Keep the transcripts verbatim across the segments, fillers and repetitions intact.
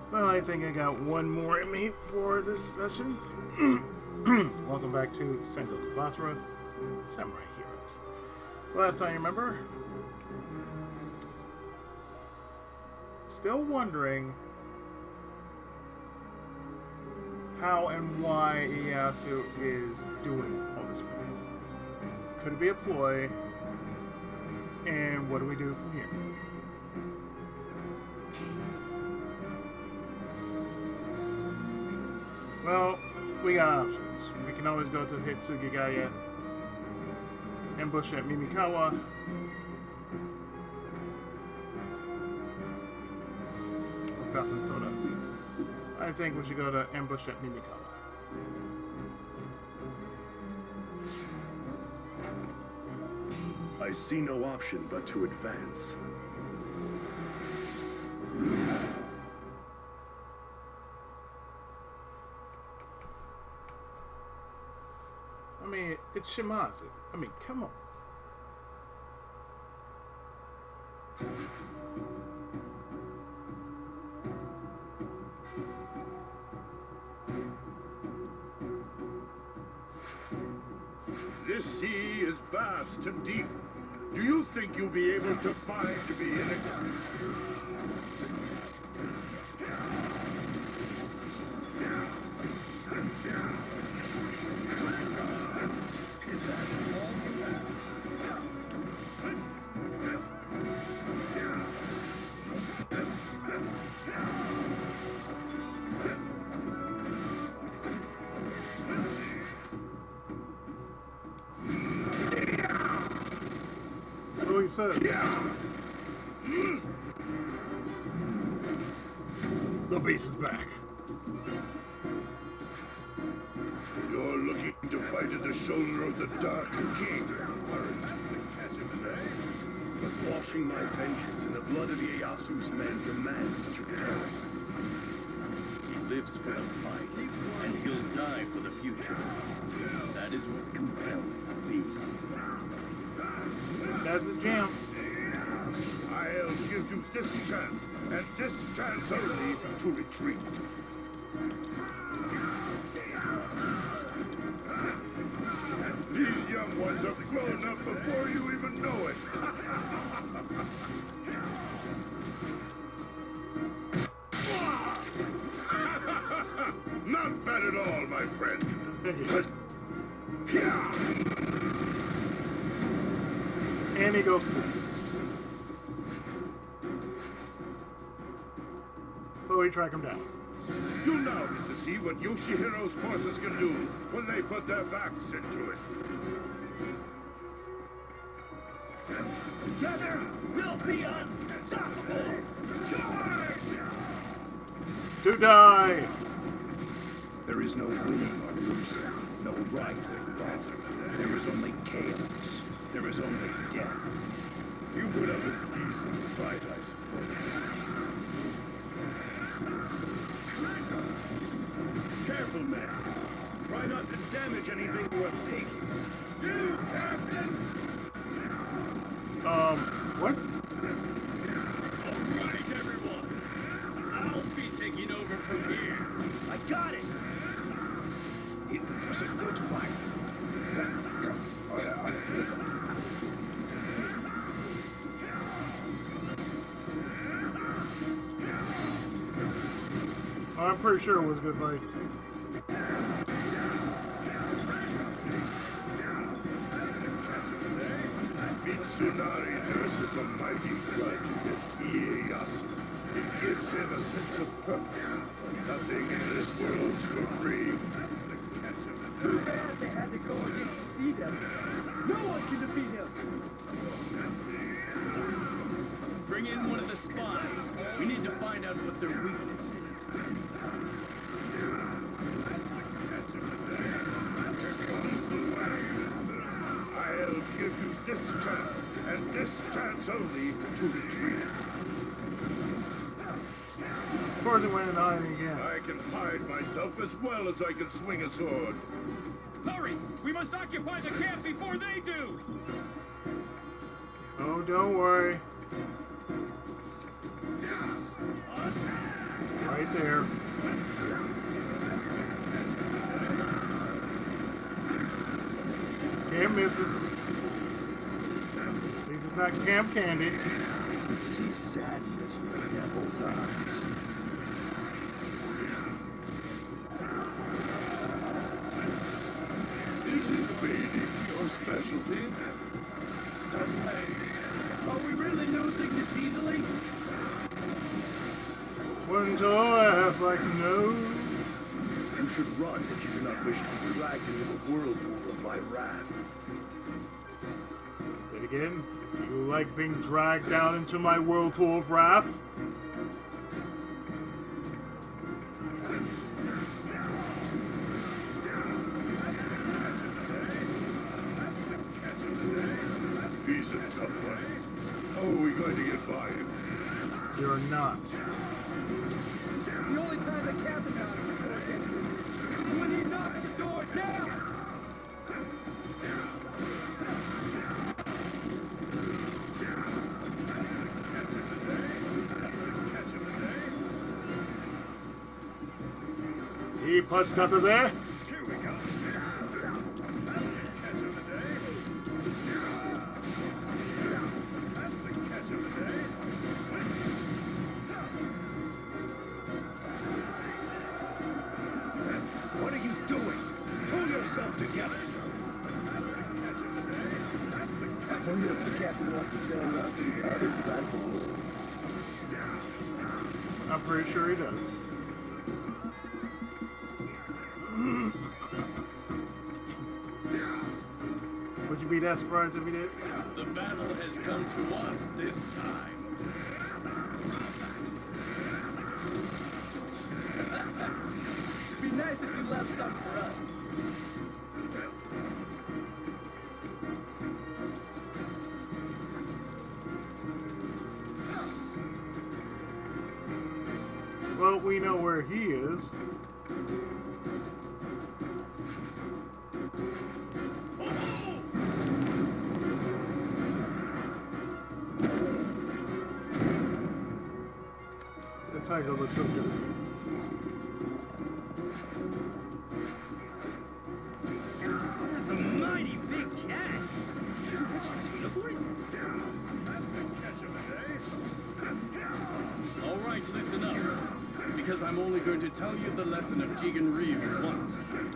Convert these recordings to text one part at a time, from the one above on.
Well, I think I got one more in me for this session. Welcome back to Sengoku Basara, Samurai Heroes. Last time you remember, still wondering how and why Ieyasu is doing all this mess. Could it be a ploy? And what do we do from here? Well, we got options. We can always go to Hitsugigaya, ambush at Mimikawa, or Kasantoda. I think we should go to ambush at Mimikawa. I see no option but to advance. I mean, it's Shimazu. I mean, come on. This sea is vast and deep. Do you think you'll be able to find me in it? What he says. The beast is back. You're looking to fight at the shoulder of the Dark King. But washing my vengeance in the blood of Ieyasu's men demands such a peril. He lives for the fight, and he'll die for the future. That is what compels the beast. That's his jam. I'll give you this chance, and this chance only, to retreat. These young ones are grown up before you even know it. Not bad at all, my friend. Thank you. But, yeah. And he goes poof. So we track him down. You now get to see what Yoshihiro's forces can do when they put their backs into it. Together, we'll be unstoppable! Charge! To die! There is no winning or losing, no right or wrong. There is only chaos. There is only death. You would have a decent fight, I suppose. Careful, man. Try not to damage anything worth taking. You, Captain! Um, what? All right, everyone. I'll be taking over from here. I got it! It was a good fight. I'm pretty sure it was a good fight. Mitsunari nurses a mighty grudge against Ieyasu. It gives him a sense of purpose. Nothing in this world's for free. Too bad they had to go against the Sea Devil. No one can defeat him. Bring in one of the spies. We need to find out what their weakness is. I'll give you this chance, and this chance only, to retreat. Of course he went into hiding again. I can hide myself as well as I can swing a sword. Hurry! We must occupy the camp before they do! Oh, don't worry. Right there. Can't miss it. At least it's not Cam Candy. See sadness in the devil's eyes. Isn't beating your specialty? Are we really losing this easily? Wouldn't your ass like to know? You should run if you do not wish to be dragged into the whirlpool of my wrath. Then again, do you like being dragged down into my whirlpool of wrath? He's a tough one. How are we going to get by him? You're not. The only time the captain got him before getting is when he knocked the door down. He punched out the there. Here we go. That's the catch of the day. What are you doing? Pull yourself together. I wonder if the captain wants to sail out to the other side of the world. I'm pretty sure he does. Would you be that surprised if he did? The battle has come to us this time. It'd be nice if you left something for us. Well, we know where he is. The tiger looks so good. That's a mighty big cat. All right, listen up. Because I'm only going to tell you the lesson of Jigen Ryu once.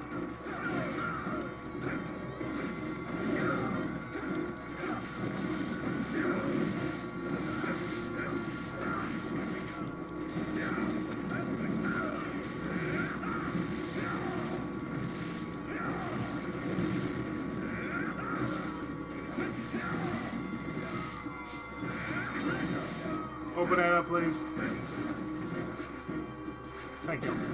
Open that up, please. Thank you.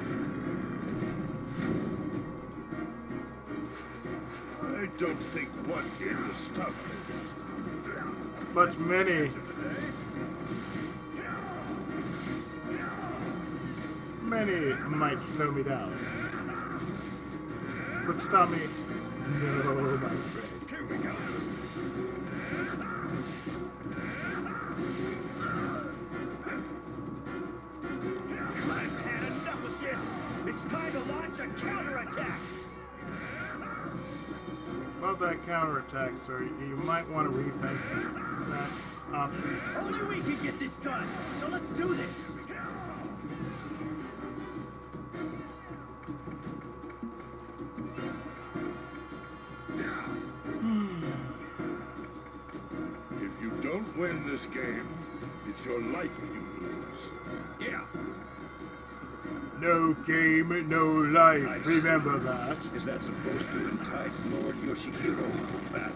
I don't think one here to stop it. But many, many might slow me down. But stop me, no, my friend. Here we go. I've had enough of this. It's time to launch a counterattack. About that counterattack, sir, you might want to rethink that option. Only we can get this done. So let's do this. If you don't win this game, it's your life you lose. Yeah. No game, no life. Remember that. Is that supposed to entice Lord Yoshihiro to battle?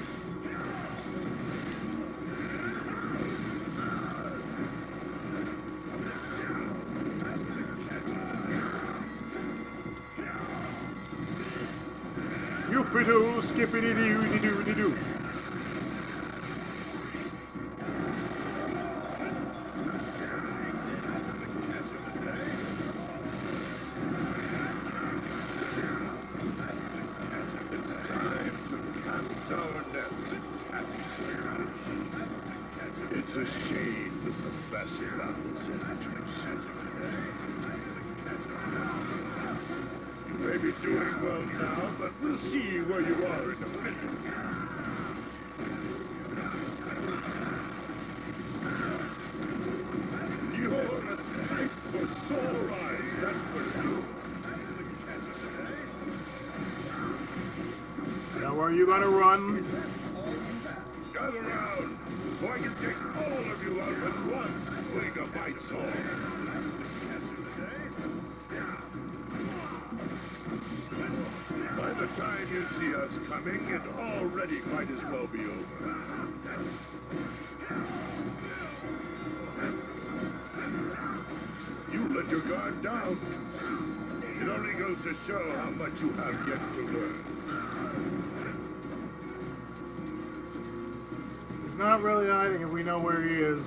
Youpidoo, skippity doo dee doo dee doo. It's a shame that the best battles end too soon. well now, but we'll see where you are in a minute. You're a sight for sore eyes, that's for sure. Now where are you gonna run? Gather round, so I can take all of you out at once. Swing a bite saw. By the time you see us coming, it already might as well be over. You let your guard down too soon. It only goes to show how much you have yet to learn. He's not really hiding if we know where he is.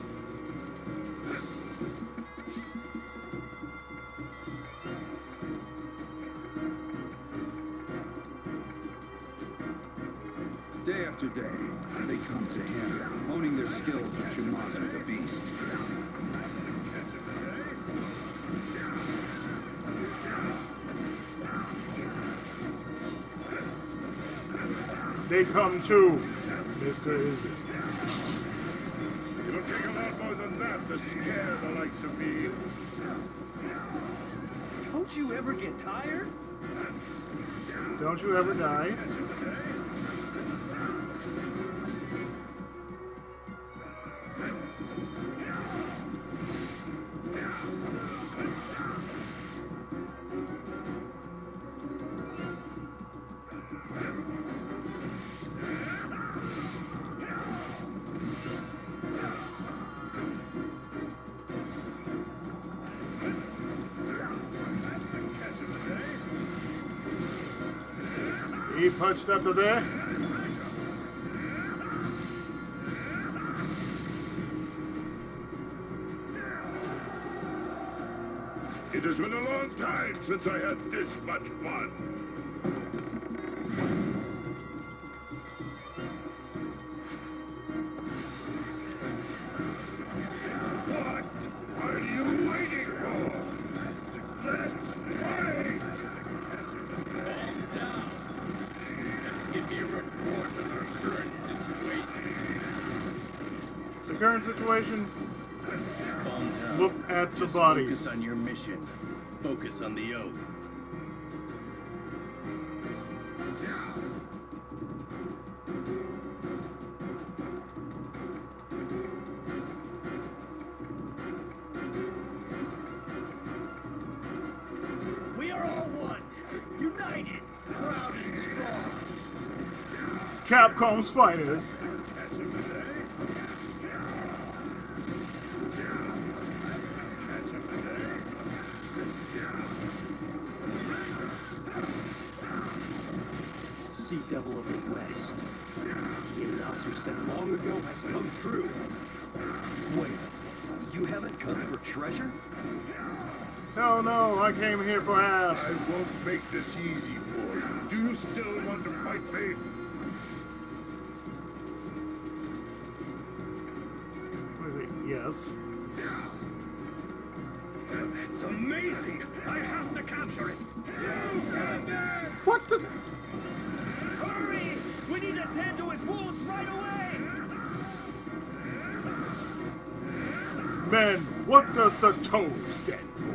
Day after day, they come to him, honing their skills with Shumasu the Beast. They come too, Mister Izzy. It'll take a lot more than that to scare the likes of me. Don't you ever get tired? Don't you ever die? He punched up the there. It has been a long time since I had this much fun. What are you waiting for? Let's fight! Calm down. Just give me a report of our current situation. The current situation? Calm down. Look at the Just bodies. Focus on your mission. Focus on the oath. We are all one, united, proud and strong. Capcom's finest. Sea Devil of the West. The Ieyasu said long ago has come true. Wait, you haven't come for treasure? Hell no, I came here for ass. I won't make this easy for you. Do you still want to fight me? What is it? Yes. That's amazing! I have to capture it! What the? Hurry! We need to tend to his wounds right away! Men, what does the toe stand for?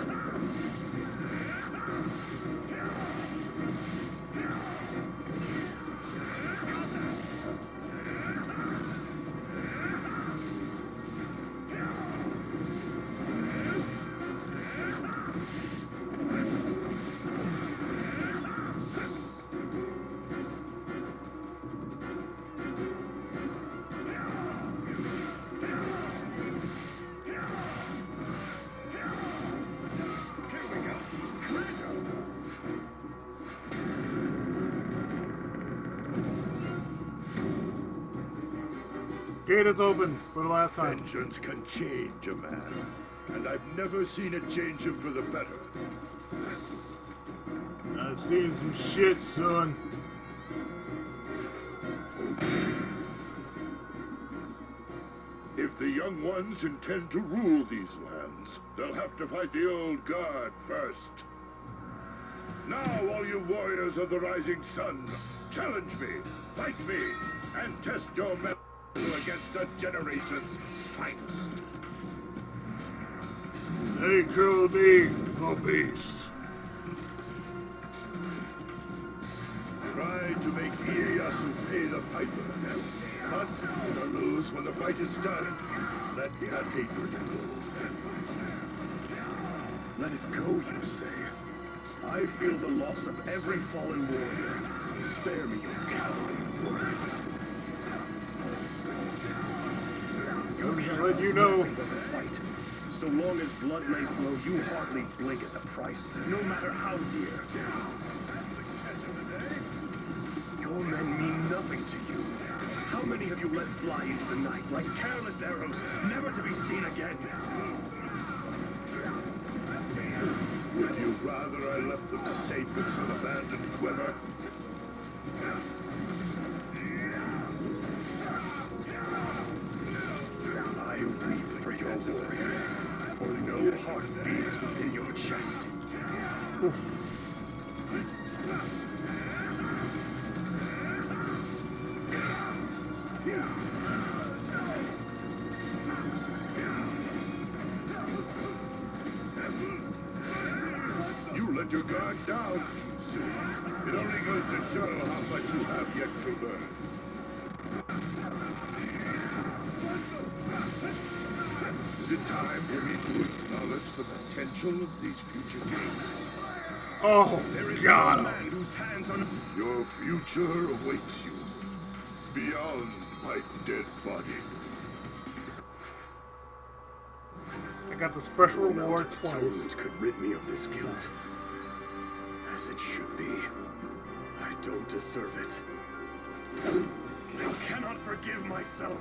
Gate is open for the last time. Vengeance can change a man, and I've never seen it change him for the better. I've seen some shit, son. If the young ones intend to rule these lands, they'll have to fight the old guard first. Now, all you warriors of the rising sun, challenge me, fight me, and test your mettle against a generation's finest. They call me the Beast. Try to make Ieyasu pay the piper, but win or lose when the fight is done. Let that hatred go. Let it go, you say? I feel the loss of every fallen warrior. Spare me your cowardly words. Okay, let you know. Nothing but the fight. So long as blood may flow, you hardly blink at the price, no matter how dear. Your men mean nothing to you. How many have you let fly into the night like careless arrows, never to be seen again? Would you rather I left them safe in some abandoned quiver? I weep for your warriors, for no heart beats within your chest. Oof. You let your guard down too soon. It only goes to show how much you have yet to learn. Is it time for me to acknowledge the potential of these future kings? Oh, There is got no him. man whose hands are... Your future awaits you beyond my dead body. I got the special No amount reward of twice. atonement could rid me of this guilt. As it should be. I don't deserve it. I cannot forgive myself.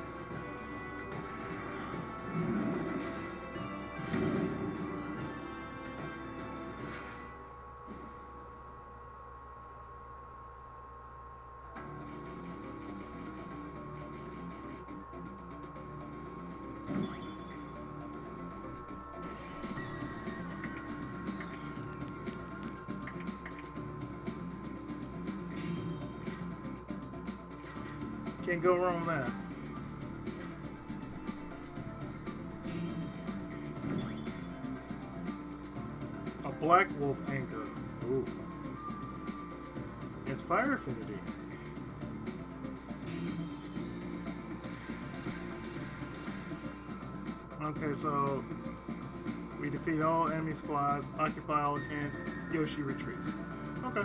Can't go wrong with that. A Black Wolf anchor. Ooh. It's fire affinity. Okay, so we defeat all enemy squads, occupy all camps, Yoshi retreats. Okay.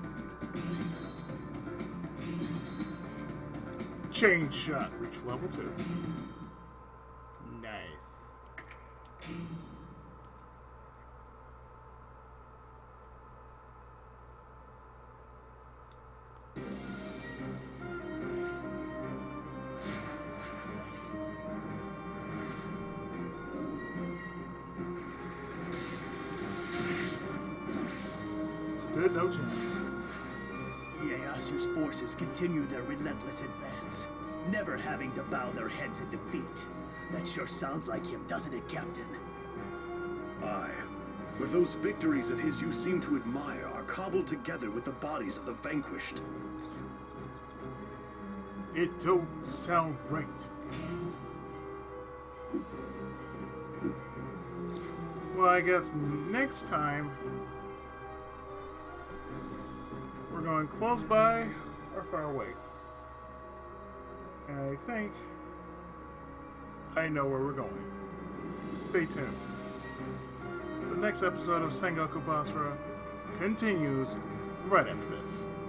Chain shot, reach level two. Nice. Stood no chance. Ieyasu's forces continue their relentless advance, never having to bow their heads in defeat. That sure sounds like him, doesn't it, Captain? Aye. But those victories of his you seem to admire are cobbled together with the bodies of the vanquished. It don't sound right. Well, I guess next time we're going close by or far away. And I think I know where we're going. Stay tuned. The next episode of Sengoku Basra continues right after this.